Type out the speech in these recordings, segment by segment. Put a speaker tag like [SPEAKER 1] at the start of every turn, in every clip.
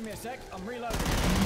[SPEAKER 1] me a sec, I'm reloading.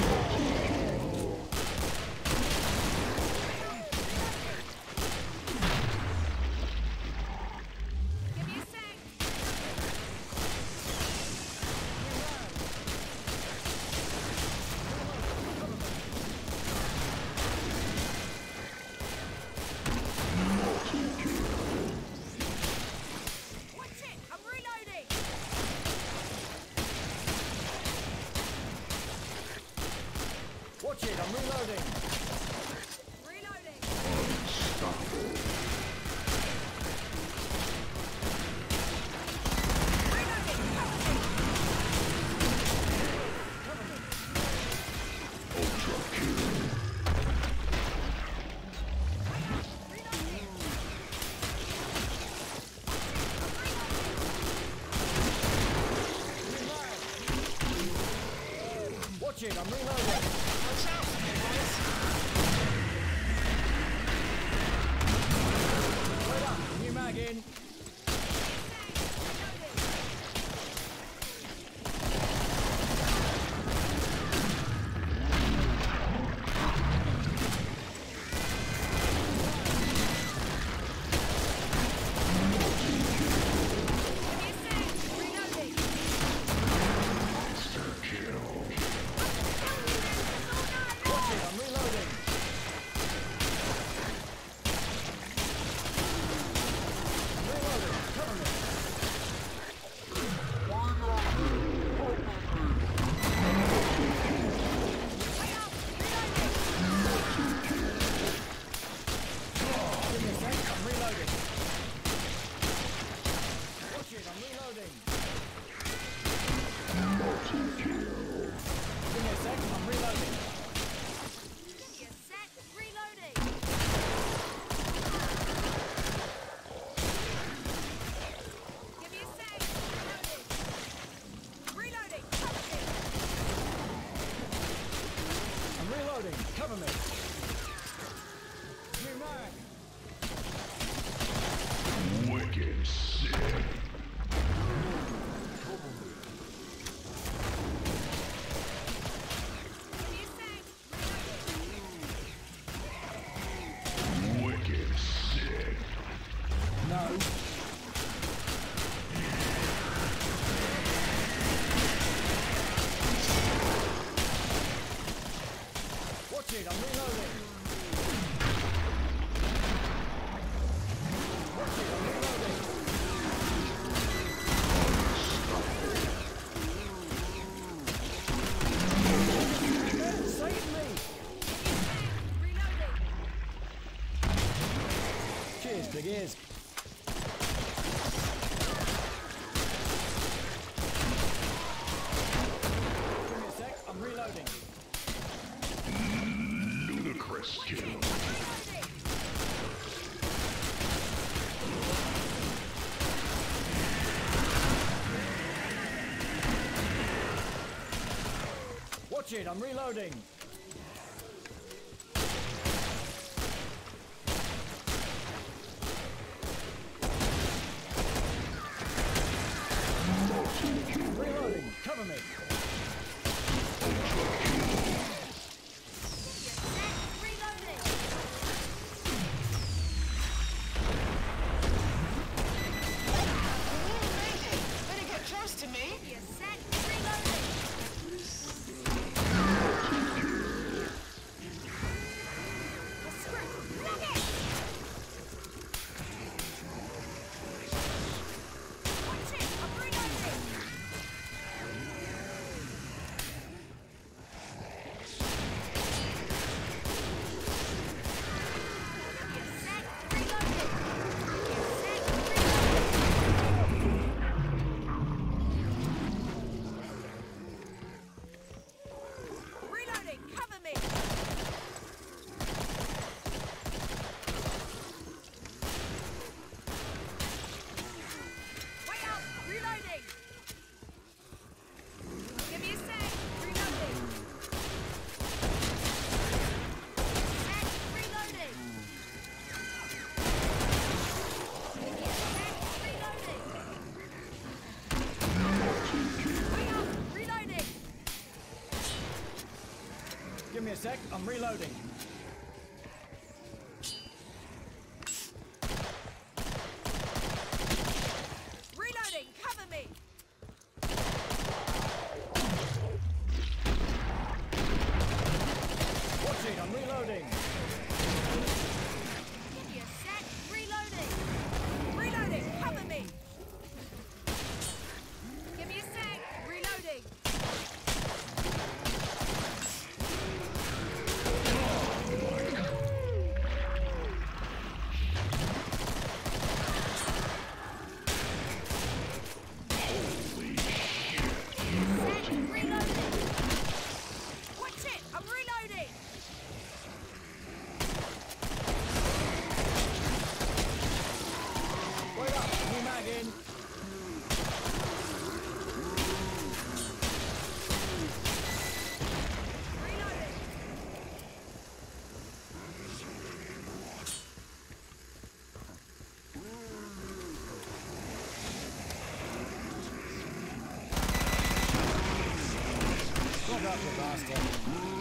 [SPEAKER 1] Watch it, I'm reloading.
[SPEAKER 2] Reloading.
[SPEAKER 3] Unstoppable.
[SPEAKER 2] Reloading.
[SPEAKER 1] Cover me.
[SPEAKER 3] Ultra kill.
[SPEAKER 1] Watch it, I'm reloading.
[SPEAKER 4] Watch out for me, boys.
[SPEAKER 1] Wait up, new mag in.
[SPEAKER 3] Monster kill.
[SPEAKER 1] Watch it, I'm reloading. I'm reloading, cover me. Give me a sec, I'm reloading. Watch it, I'm reloading.
[SPEAKER 3] Multi-kill.
[SPEAKER 1] Give me a sec, I'm reloading.
[SPEAKER 2] Reloading. Give me a sec. Reloading.
[SPEAKER 1] I'm reloading, cover me. New mag.
[SPEAKER 3] Wicked sick.
[SPEAKER 2] Give me a sec.
[SPEAKER 3] Wicked sick.
[SPEAKER 1] No. Watch it, I'm reloading. Watch it, I'm reloading. Man, save me!
[SPEAKER 2] Reloading.
[SPEAKER 1] Cheers, big ears. Give me a sec, I'm reloading.
[SPEAKER 3] Ludicrous kill.
[SPEAKER 1] Watch it, I'm reloading. Reloading, cover me.
[SPEAKER 2] Reloading.
[SPEAKER 4] Better get close to me.
[SPEAKER 2] Give me a sec. Reloading. Screw. Nugget. Watch it. I'm reloading. Give me a sec. Reloading. Give me a sec. Reloading.
[SPEAKER 1] a sec, I'm reloading.
[SPEAKER 2] Reloading, cover me.
[SPEAKER 1] Watch it, I'm reloading.
[SPEAKER 2] Give me a sec. Reloading. Reloading, cover me. Give me a sec. Reloading. Sec. Reloading. Watch it, I'm reloading.
[SPEAKER 1] Wait up, new mag in.
[SPEAKER 2] Reloading.
[SPEAKER 1] Drop up, you bastard.